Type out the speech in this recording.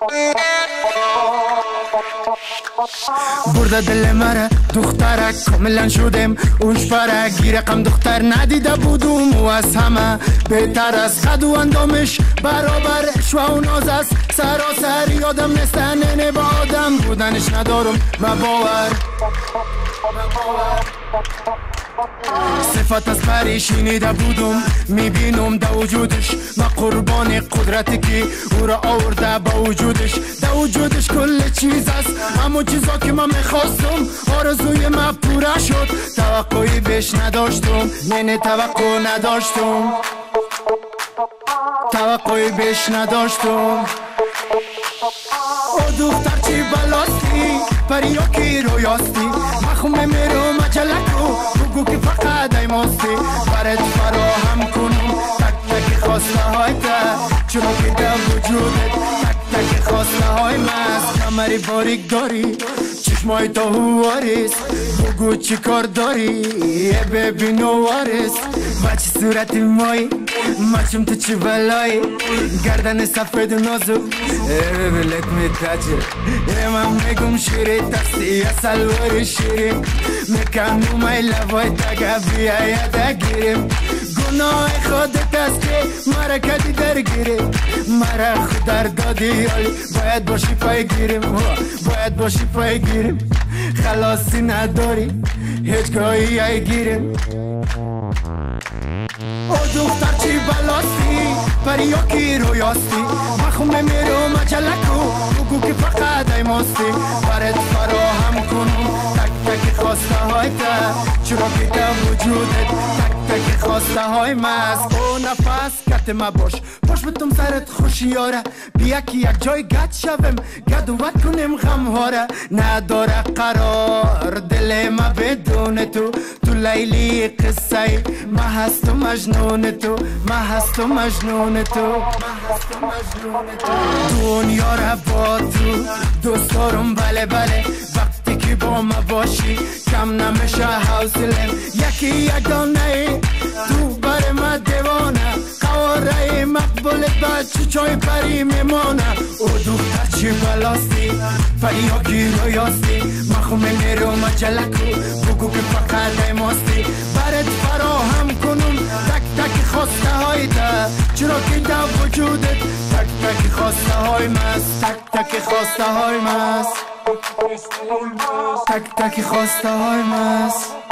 برده دل مره دخترک کاملا شدم اوش فرک گیرقم دختر ندیده بودم و از همه بهتر از خد و اندامش برابرش و اون ناز است سراسر یادم نستن نه با آدم بودنش ندارم و باور صفت از پری شنیده بودم میبینم در وجودش و قربان قدرتی که او را آورده با وجودش در وجودش کل چیز است همون چیزا که من میخواستم آرزوی من پوره شد توقعی بهش نداشتم نه توقع نداشتم توقعی بهش نداشتم او دختر چی بلاستی پریا کی رویاستی مخوم میرو مجلکو بگو که فقط ای ماستی برات فراهم کنم تک تک خواسته های تا چرا که در وجودت تک تک خواسته های مست کمری باریک داری چشمای تا هواریس بگو چی کار داری ببین و وارس بچه صورت مایی مچم تو چی بلایی گردن سفید نازو let me touch it من میگم شیری تستی سلوار شیری میکنم مای لبای تگه بیاید گیریم گناه خودت است که مرا کدی درگیری مرا خود در دادی باید باشی پای گیریم باید باشی پای گیریم خلاصی نداری هیچ گاهی ای گیریم او دختر چی بلاستی پریا کی رویاستی مخوم میرو مجلکو بگو که فقط ای ماستی برات فراهم کنم تک تک خواسته های تا چرا که در وجودت تک تک خواسته های مست او نفس کت ما باش پاش بتم سرت خوشیاره بیا که یک جای گد شوم گدوت کنیم غمهاره نداره قرار دل ما بدون تو تو لیلی قصه ما هست و مجنون تو ما هست و مجنون تو دنیا را با تو دوست دارم بله بله وقتی که با ما باشی کم نمیشه حوصلم یکی یگانه تو بر ما دیوانه قواره مقبولت بچه چای پری میمانه او دختر چی بلاستی پری ها کی رویاستی مخوم میرو مجلکو بگو که فقط ای ماستی برات فراهم کنم تک تک خواسته های تا چرا که در وجودت تک تک خواسته های مست تک تک خواسته های مست تک تک خواسته های مست